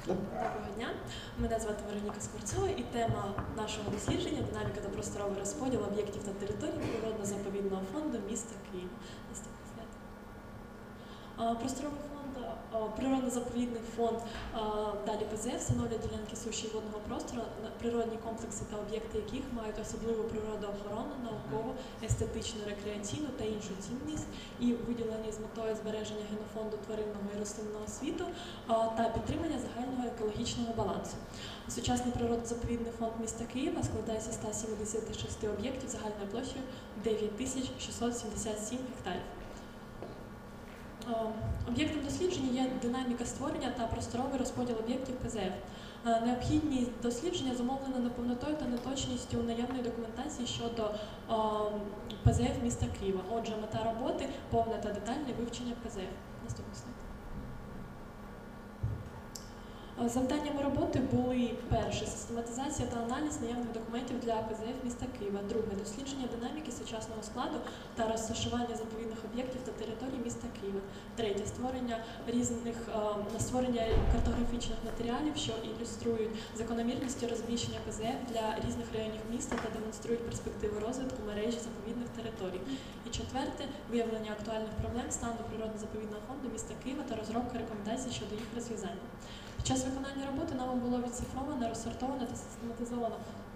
Доброго дня, мене звати Вероніка Скворцова і тема нашого дослідження «Динаміка та просторовий розподіл об'єктів та територій природно-заповідного фонду міста Києва». Просторовий фонд, природно-заповідний фонд, далі ПЗФ, встановлює ділянки суші і водного простору, природні комплекси та об'єкти яких мають особливу природоохоронну, наукову, естетичну, рекреаційну та іншу цінність і виділені з метою збереження генофонду тваринного і рослинного світу та підтримання загального екологічного балансу. Сучасний природно-заповідний фонд міста Києва складається з 176 об'єктів загальною площею 9677 гектарів. Об'єктом дослідження є динаміка створення та просторовий розподіл об'єктів ПЗФ. Необхідність дослідження зумовлена неповнотою та неточністю наявної документації щодо ПЗФ міста Києва. Отже, мета роботи – повне та детальне вивчення ПЗФ. Наступний слайд. Завданнями роботи були: перше – систематизація та аналіз наявних документів для ПЗФ міста Києва, друге – дослідження динаміки сучасного складу та розташування заповідних об'єктів та територій міста Києва, третє – створення картографічних матеріалів, що ілюструють закономірності розміщення ПЗФ для різних районів міста та демонструють перспективи розвитку мережі заповідних територій, і четверте – виявлення актуальних проблем стану природно-заповідного фонду міста Києва та розробка рекомендацій щодо їх розв'язання. Під час виконання роботи нами було відцифровано, розсортовано та систематизовано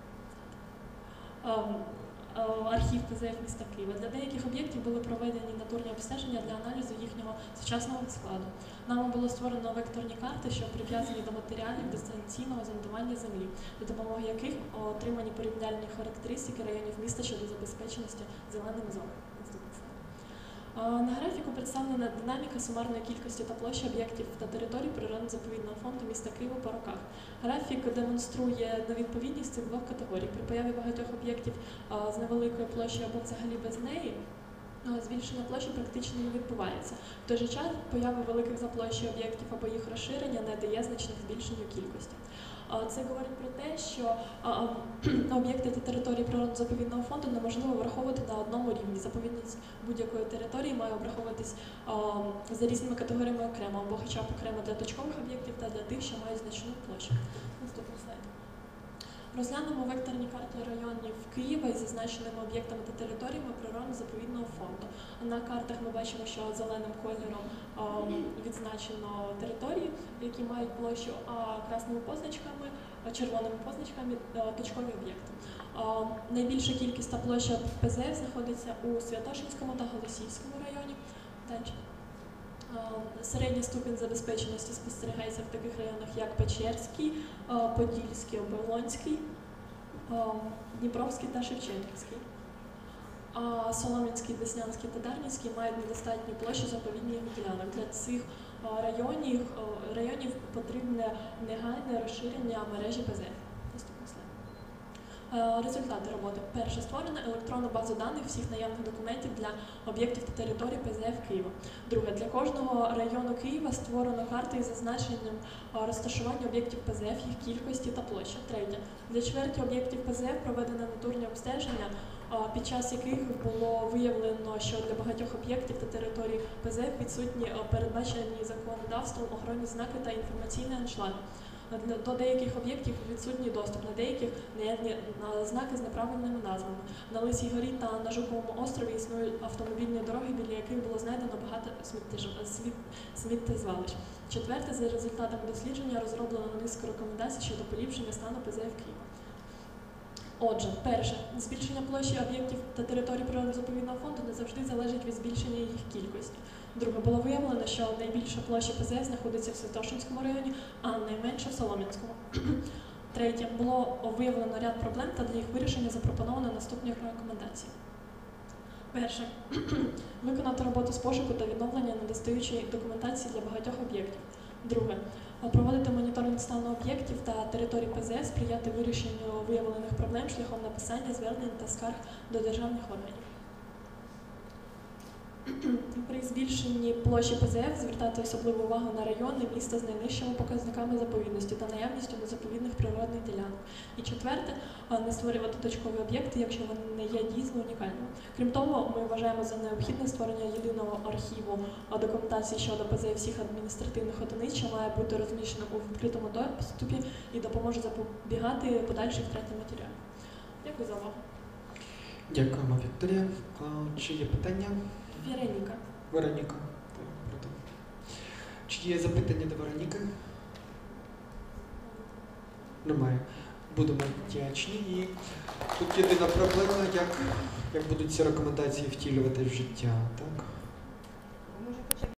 архів ПЗФ міста Києва. Для деяких об'єктів були проведені натурні обстеження для аналізу їхнього сучасного складу. Нами було створено векторні карти, що прив'язані до матеріалів дистанційного зондування землі, за допомогою яких отримані порівняльні характеристики районів міста щодо забезпеченості зеленими зонами. На графіку представлена динаміка сумарної кількості та площі об'єктів та територій природно-заповідного фонду міста Києва по роках. Графік демонструє невідповідність цих двох категорій. При появі багатьох об'єктів з невеликою площею або взагалі без неї, збільшення площі практично не відбувається. В той же час поява великих за площею об'єктів або їх розширення не дає значних збільшень у кількості. Це говорить про те, що об'єкти та території природно-заповідного фонду неможливо враховувати на одному рівні. Заповідність будь-якої території має обраховуватись за різними категоріями окремо, або хоча б окремо для точкових об'єктів та для тих, що мають значну площу. Наступний слайд. Розглянемо векторні карти районів Києва із зазначеними об'єктами та територіями природно-заповідного фонду. На картах ми бачимо, що зеленим кольором відзначено території, які мають площу, а красними позначками, червоними позначками точкові об'єкти. Найбільша кількість та площа ПЗФ знаходиться у Святошинському та Голосіївському районі. Далі. Середній ступінь забезпеченості спостерігається в таких районах, як Печерський, Подільський, Оболонський, Дніпровський та Шевченківський. А Солом'янський, Деснянський та Дарницький мають недостатню площу заповідних ділянок. Для цих районів потрібне негайне розширення мережі ПЗФ. Результати роботи. Перше, створена електронну базу даних всіх наявних документів для об'єктів та територій ПЗФ Києва. Друге, для кожного району Києва створено карти із зазначенням розташування об'єктів ПЗФ, їх кількості та площі. Третє, для чверті об'єктів ПЗФ проведено натурні обстеження, під час яких було виявлено, що для багатьох об'єктів та територій ПЗФ відсутні передбачені законодавством охоронні знаки та інформаційний аншлаг. До деяких об'єктів відсутній доступ, на деяких наявні знаки з неправильними назвами. На Лисій горі та на Жуковому острові існують автомобільні дороги, біля яких було знайдено багато сміттєзвалищ. Четверте, за результатами дослідження розроблено низку рекомендацій щодо поліпшення стану ПЗФ Києва. Отже, перше, збільшення площі об'єктів та територій природно-заповідного фонду не завжди залежить від збільшення їх кількості. Друге, було виявлено, що найбільша площа ПЗФ знаходиться в Святошинському районі, а найменша в Солом'янському. Третє, було виявлено ряд проблем та для їх вирішення запропоновано наступні рекомендації. Перше, виконати роботу з пошуку та відновлення недостаючої документації для багатьох об'єктів. Друге, проводити моніторинг стану об'єктів та територій ПЗФ, сприяти вирішенню виявлених проблем шляхом написання звернень та скарг до державних органів. При збільшенні площі ПЗФ звертати особливу увагу на райони міста з найнижчими показниками заповідності та наявністю незаповідних природних ділянок. І четверте, не створювати точкові об'єкти, якщо вони не є дійсно унікальними. Крім того, ми вважаємо за необхідне створення єдиного архіву документації щодо ПЗФ всіх адміністративних одиниць, що має бути розміщено у відкритому доступі і допоможе запобігати подальшій втраті матеріалів. Дякую за увагу. Дякуємо, Вікторія. Чи є питання? Вероніка. Вероніка. Чи є запитання до Вероніки? Немає. Будемо вдячні. І тут єдина проблема, як будуть ці рекомендації втілювати в життя. Так?